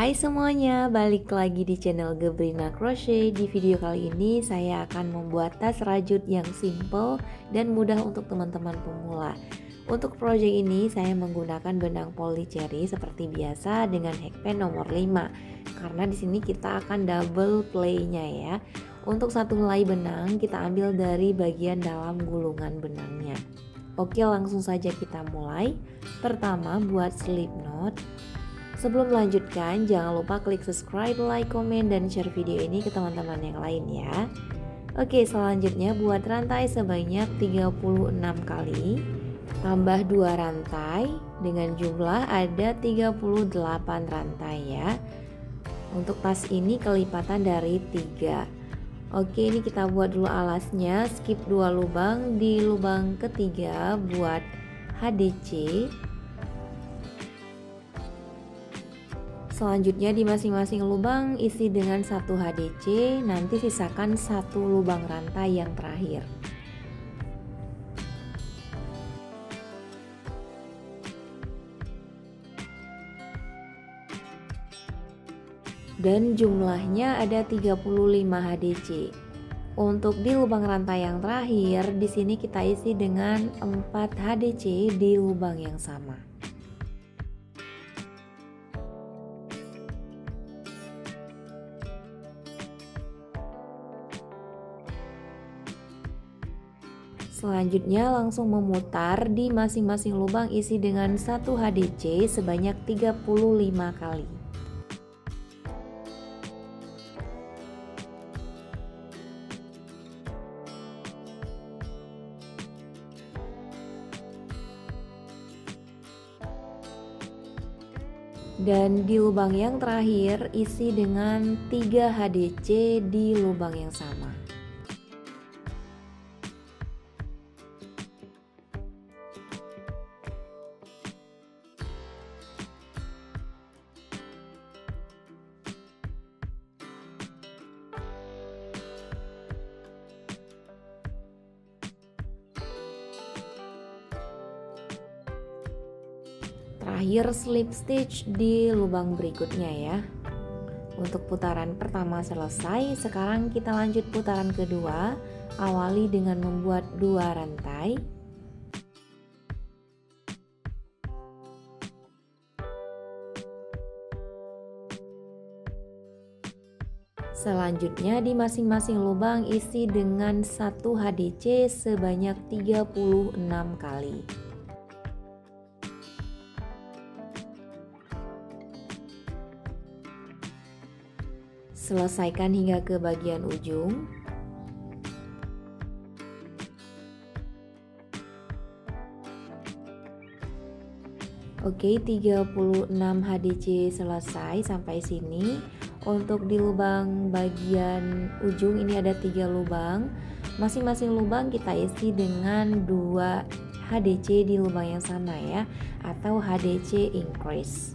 Hai semuanya, balik lagi di channel Gebrina Crochet. Di video kali ini saya akan membuat tas rajut yang simple dan mudah untuk teman-teman pemula. Untuk project ini saya menggunakan benang polycherry seperti biasa dengan hackpen nomor 5. Karena di sini kita akan double play-nya ya. Untuk satu helai benang kita ambil dari bagian dalam gulungan benangnya. Oke, langsung saja kita mulai. Pertama buat slip knot. Sebelum melanjutkan, jangan lupa klik subscribe, like, komen, dan share video ini ke teman-teman yang lain ya. Oke, selanjutnya buat rantai sebanyak 36 kali. Tambah 2 rantai dengan jumlah ada 38 rantai ya. Untuk tas ini kelipatan dari 3. Oke, ini kita buat dulu alasnya. Skip 2 lubang, di lubang ketiga buat HDC. Selanjutnya di masing-masing lubang isi dengan 1 HDC, nanti sisakan 1 lubang rantai yang terakhir. Dan jumlahnya ada 35 HDC. Untuk di lubang rantai yang terakhir, di sini kita isi dengan 4 HDC di lubang yang sama. Selanjutnya langsung memutar di masing-masing lubang isi dengan 1 HDC sebanyak 35 kali. Dan di lubang yang terakhir isi dengan 3 HDC di lubang yang sama. Terakhir slip stitch di lubang berikutnya ya. Untuk putaran pertama selesai, sekarang kita lanjut putaran kedua. Awali dengan membuat 2 rantai. Selanjutnya di masing-masing lubang isi dengan 1 HDC sebanyak 36 kali. Selesaikan hingga ke bagian ujung. Oke, 36 HDC selesai sampai sini. Untuk di lubang bagian ujung ini ada 3 lubang. Masing-masing lubang kita isi dengan 2 HDC di lubang yang sama ya, atau HDC increase.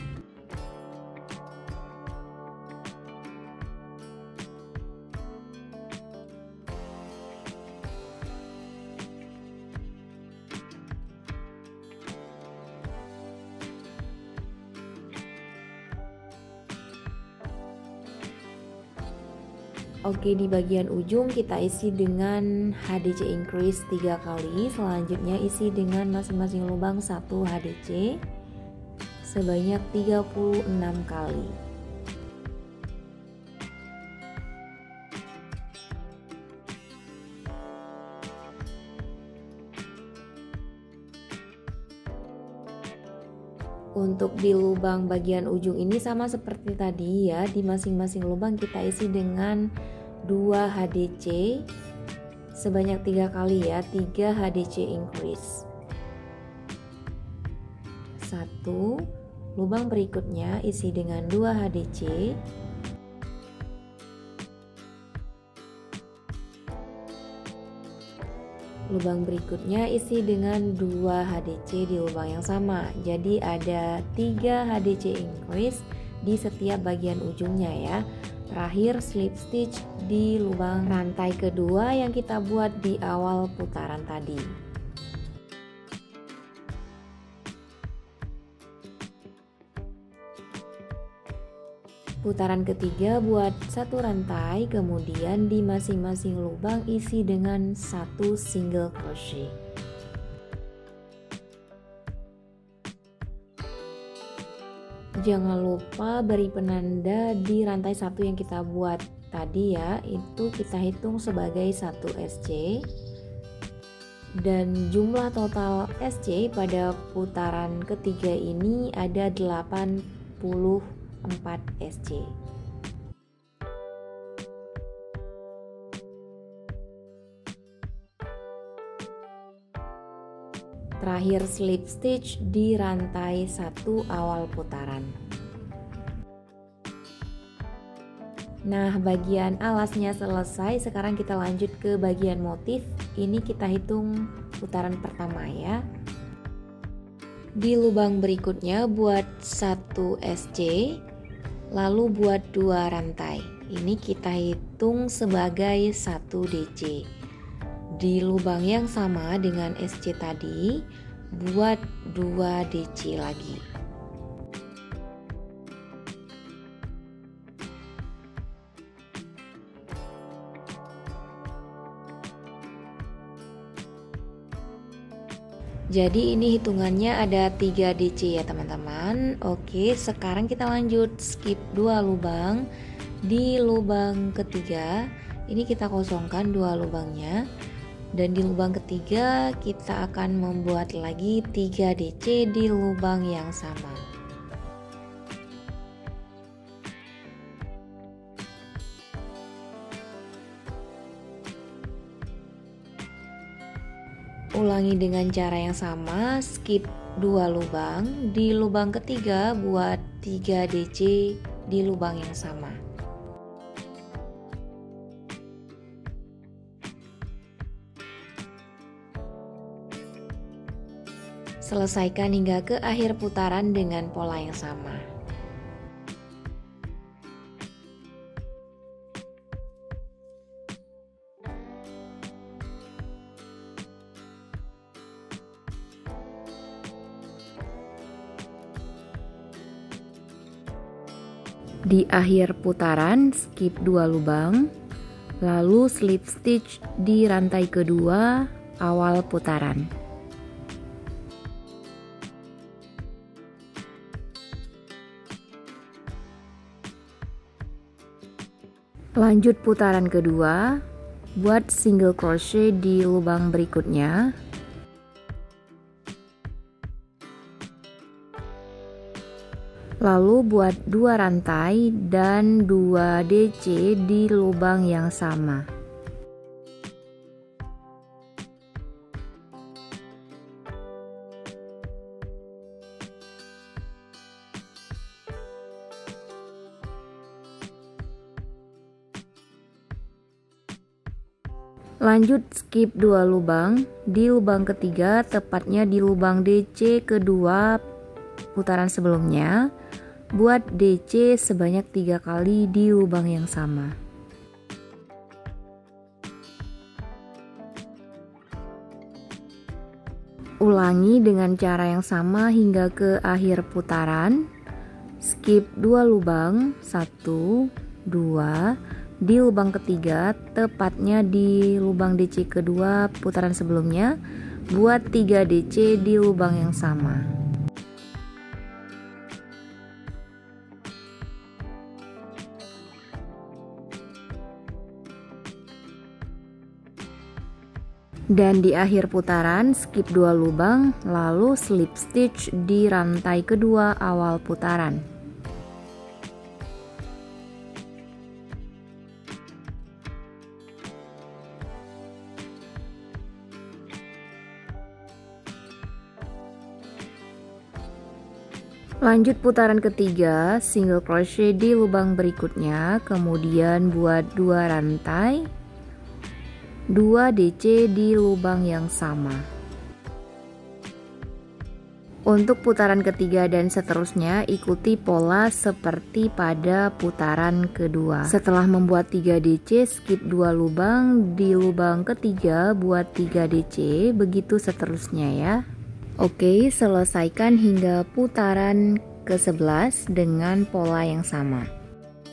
Oke, di bagian ujung kita isi dengan HDC increase 3 kali. Selanjutnya isi dengan masing-masing lubang 1 HDC sebanyak 36 kali. Untuk di lubang bagian ujung ini sama seperti tadi ya, di masing-masing lubang kita isi dengan 2 HDC sebanyak 3 kali ya, 3 HDC increase. 1 lubang berikutnya isi dengan 2 HDC. Lubang berikutnya isi dengan 2 HDC di lubang yang sama. Jadi ada 3 HDC increase di setiap bagian ujungnya ya. Terakhir slip stitch di lubang rantai kedua yang kita buat di awal putaran tadi. Putaran ketiga buat satu rantai, kemudian di masing-masing lubang isi dengan satu single crochet. Jangan lupa beri penanda di rantai satu yang kita buat tadi ya, itu kita hitung sebagai 1 SC. Dan jumlah total SC pada putaran ketiga ini ada 84 SC. Terakhir slip stitch di rantai 1 awal putaran. Nah, bagian alasnya selesai. Sekarang kita lanjut ke bagian motif. Ini kita hitung putaran pertama ya. Di lubang berikutnya buat 1 SC, lalu buat 2 rantai. Ini kita hitung sebagai 1 DC. Di lubang yang sama dengan SC tadi, buat 2 DC lagi. Jadi ini hitungannya ada 3 DC ya teman-teman. Oke, sekarang kita lanjut skip 2 lubang. Di lubang ketiga ini kita kosongkan 2 lubangnya, dan di lubang ketiga kita akan membuat lagi 3 DC di lubang yang sama. Ulangi dengan cara yang sama, skip 2 lubang. Di lubang ketiga buat 3 DC di lubang yang sama. Selesaikan hingga ke akhir putaran dengan pola yang sama. Di akhir putaran skip 2 lubang, lalu slip stitch di rantai kedua awal putaran. Lanjut putaran kedua, buat single crochet di lubang berikutnya. Lalu buat 2 rantai dan 2 DC di lubang yang sama. Lanjut skip 2 lubang. Di lubang ketiga, tepatnya di lubang DC kedua putaran sebelumnya, buat DC sebanyak 3 kali di lubang yang sama. Ulangi dengan cara yang sama hingga ke akhir putaran. Skip 2 lubang, 1, 2, di lubang ketiga, tepatnya di lubang DC kedua putaran sebelumnya, buat 3 DC di lubang yang sama. Dan di akhir putaran skip 2 lubang, lalu slip stitch di rantai kedua awal putaran. Lanjut putaran ketiga, single crochet di lubang berikutnya, kemudian buat 2 rantai, 2 DC di lubang yang sama. Untuk putaran ketiga dan seterusnya, ikuti pola seperti pada putaran kedua. Setelah membuat 3 DC, skip 2 lubang, di lubang ketiga buat 3 DC, begitu seterusnya ya. Oke, selesaikan hingga putaran ke-11 dengan pola yang sama.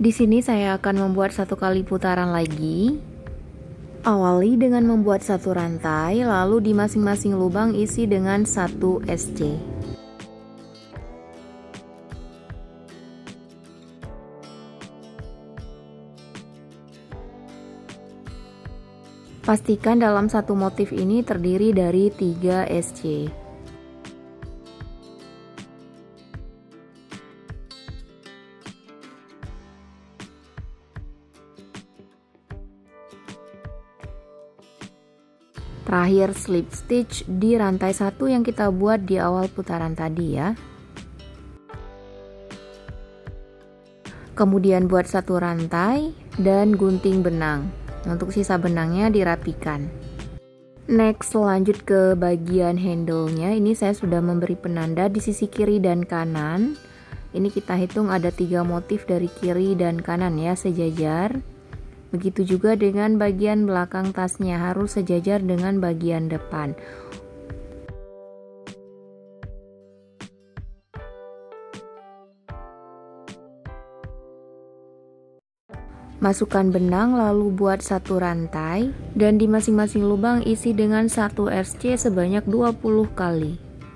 Di sini saya akan membuat satu kali putaran lagi. Awali dengan membuat satu rantai, lalu di masing-masing lubang isi dengan 1 SC. Pastikan dalam satu motif ini terdiri dari 3 SC. Terakhir slip stitch di rantai 1 yang kita buat di awal putaran tadi ya. Kemudian buat satu rantai dan gunting benang. Untuk sisa benangnya dirapikan. Next, lanjut ke bagian handle-nya. Ini saya sudah memberi penanda di sisi kiri dan kanan. Ini kita hitung ada 3 motif dari kiri dan kanan ya, sejajar. Begitu juga dengan bagian belakang tasnya, harus sejajar dengan bagian depan. Masukkan benang lalu buat satu rantai dan di masing-masing lubang isi dengan 1 SC sebanyak 20 kali.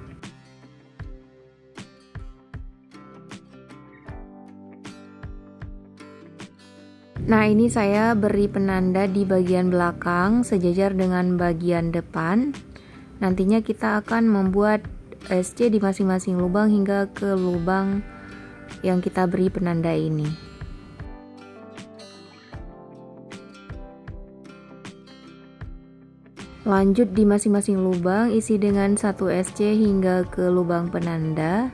Nah, ini saya beri penanda di bagian belakang sejajar dengan bagian depan. Nantinya kita akan membuat SC di masing-masing lubang hingga ke lubang yang kita beri penanda ini. Lanjut di masing-masing lubang isi dengan 1 SC hingga ke lubang penanda.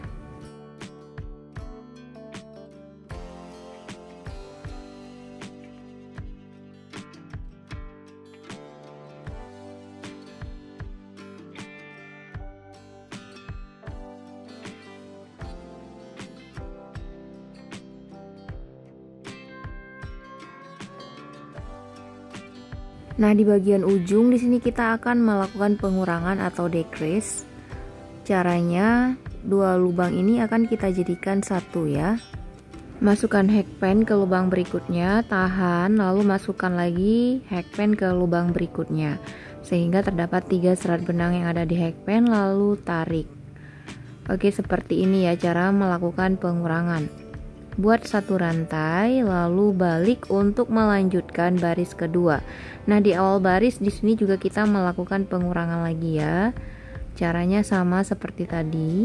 Nah, di bagian ujung di sini kita akan melakukan pengurangan atau decrease. Caranya, 2 lubang ini akan kita jadikan 1 ya. Masukkan hakpen ke lubang berikutnya, tahan, lalu masukkan lagi hakpen ke lubang berikutnya. Sehingga terdapat 3 serat benang yang ada di hakpen, lalu tarik. Oke, seperti ini ya cara melakukan pengurangan. Buat satu rantai lalu balik untuk melanjutkan baris kedua. Nah, di awal baris di sini juga kita melakukan pengurangan lagi ya. Caranya sama seperti tadi.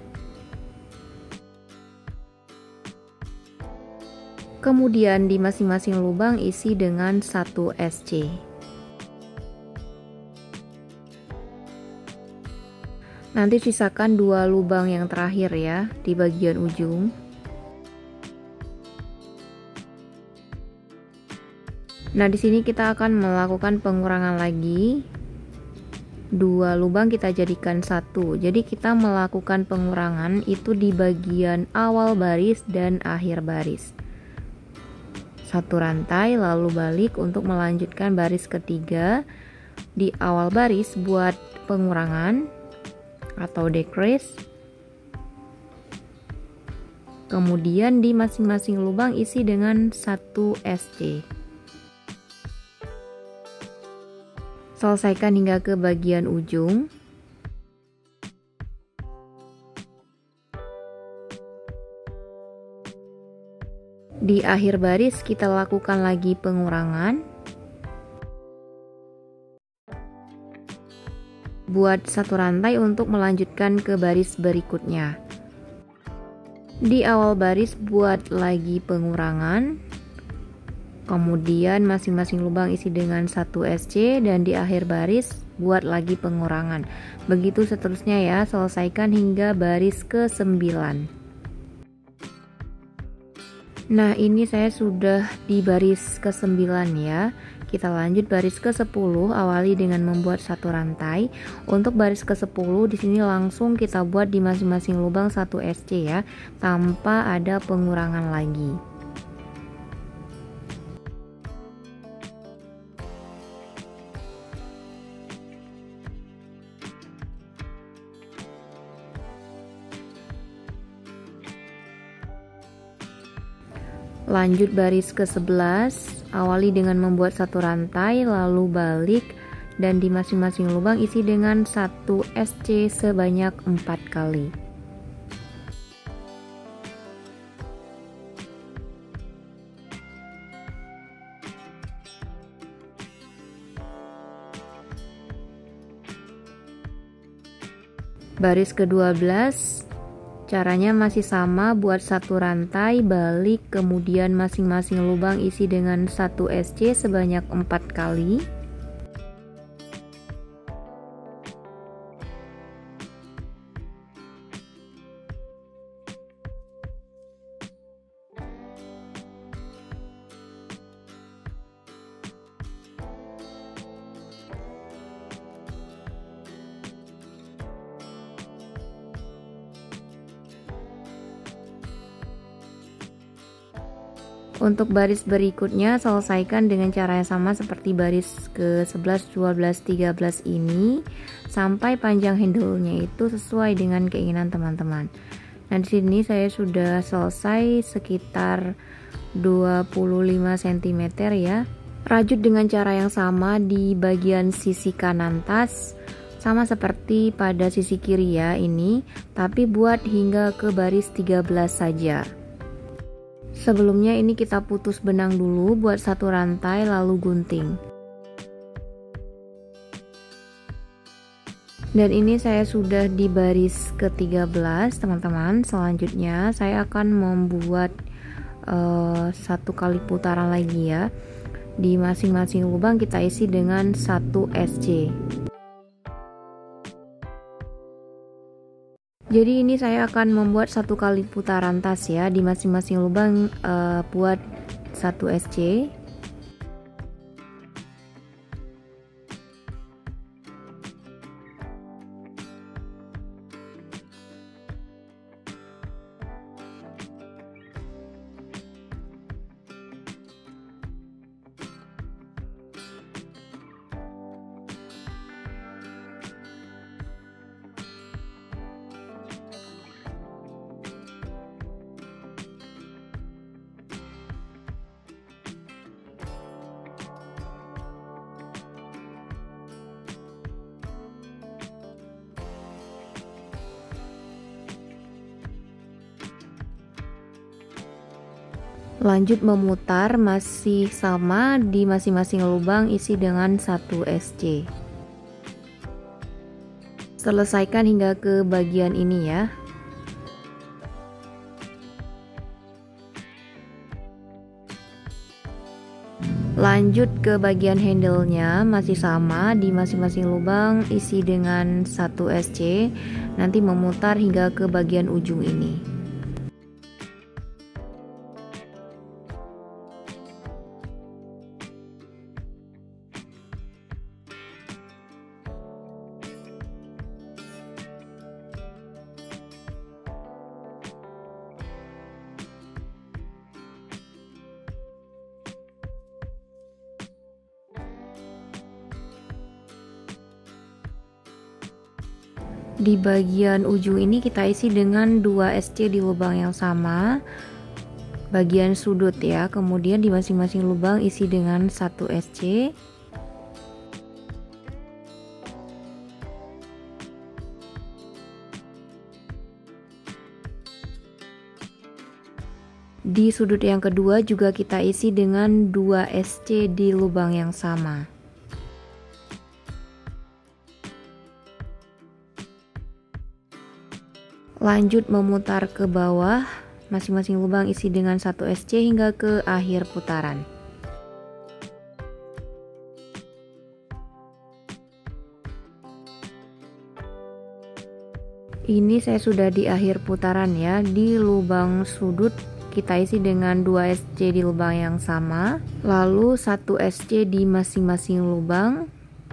Kemudian di masing-masing lubang isi dengan 1 SC. Nanti sisakan 2 lubang yang terakhir ya di bagian ujung. Nah, di sini kita akan melakukan pengurangan lagi. 2 lubang kita jadikan 1. Jadi kita melakukan pengurangan itu di bagian awal baris dan akhir baris. 1 rantai lalu balik untuk melanjutkan baris ketiga. Di awal baris buat pengurangan atau decrease. Kemudian di masing-masing lubang isi dengan 1 SC. Selesaikan hingga ke bagian ujung. Di akhir baris kita lakukan lagi pengurangan. Buat satu rantai untuk melanjutkan ke baris berikutnya. Di awal baris buat lagi pengurangan. Kemudian masing-masing lubang isi dengan 1 SC dan di akhir baris buat lagi pengurangan. Begitu seterusnya ya, selesaikan hingga baris ke-9. Nah, ini saya sudah di baris ke-9 ya. Kita lanjut baris ke-10, awali dengan membuat satu rantai. Untuk baris ke-10 di sini langsung kita buat di masing-masing lubang 1 SC ya, tanpa ada pengurangan lagi. Lanjut baris ke-11, awali dengan membuat satu rantai, lalu balik, dan di masing-masing lubang isi dengan 1 SC sebanyak 4 kali. Baris ke-12, caranya masih sama, buat satu rantai, balik, kemudian masing-masing lubang isi dengan 1 SC sebanyak 4 kali. Untuk baris berikutnya selesaikan dengan cara yang sama seperti baris ke-11, 12, 13 ini sampai panjang handle-nya itu sesuai dengan keinginan teman-teman. Nah, di sini saya sudah selesai sekitar 25 cm ya. Rajut dengan cara yang sama di bagian sisi kanan tas, sama seperti pada sisi kiri ya ini, tapi buat hingga ke baris 13 saja. Sebelumnya ini kita putus benang dulu buat satu rantai lalu gunting. Dan ini saya sudah di baris ke-13 teman-teman. Selanjutnya saya akan membuat satu kali putaran lagi ya. Di masing-masing lubang kita isi dengan 1 SC. Jadi ini saya akan membuat satu kali putaran tas ya, di masing-masing lubang buat 1 SC. Lanjut memutar, masih sama, di masing-masing lubang isi dengan 1 SC. Selesaikan hingga ke bagian ini ya. Lanjut ke bagian handle-nya, masih sama, di masing-masing lubang isi dengan 1 SC. Nanti memutar hingga ke bagian ujung ini. Di bagian ujung ini kita isi dengan 2 SC di lubang yang sama, bagian sudut ya. Kemudian di masing-masing lubang isi dengan 1 SC. Di sudut yang kedua juga kita isi dengan 2 SC di lubang yang sama. Lanjut memutar ke bawah, masing-masing lubang isi dengan 1 SC hingga ke akhir putaran. Ini saya sudah di akhir putaran ya. Di lubang sudut kita isi dengan 2 SC di lubang yang sama, lalu 1 SC di masing-masing lubang.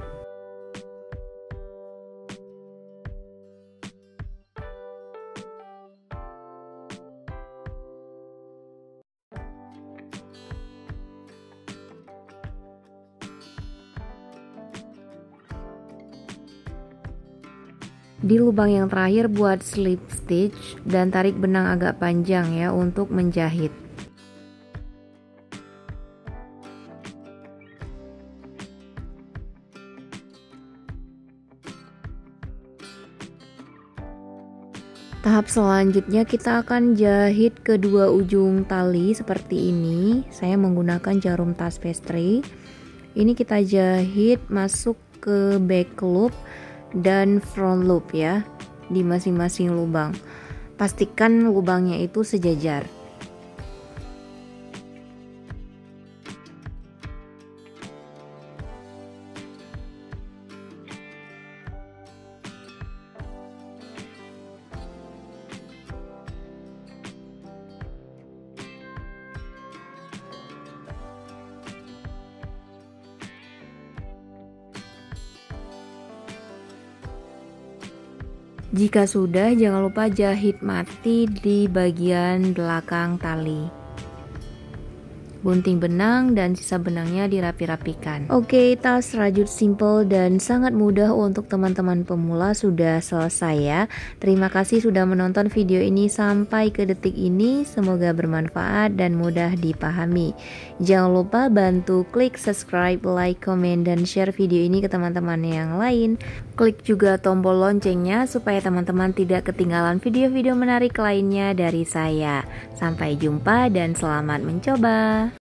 Di lubang yang terakhir buat slip stitch dan tarik benang agak panjang ya untuk menjahit. Tahap selanjutnya kita akan jahit kedua ujung tali seperti ini. Saya menggunakan jarum tas pastry. Ini kita jahit masuk ke back loop dan front loop ya, di masing-masing lubang. Pastikan lubangnya itu sejajar. Jika sudah, jangan lupa jahit mati di bagian belakang tali. Gunting benang dan sisa benangnya dirapi-rapikan. Oke, tas rajut simple dan sangat mudah untuk teman-teman pemula sudah selesai ya. Terima kasih sudah menonton video ini sampai ke detik ini. Semoga bermanfaat dan mudah dipahami. Jangan lupa bantu klik subscribe, like, komen, dan share video ini ke teman-teman yang lain. Klik juga tombol loncengnya supaya teman-teman tidak ketinggalan video-video menarik lainnya dari saya. Sampai jumpa dan selamat mencoba.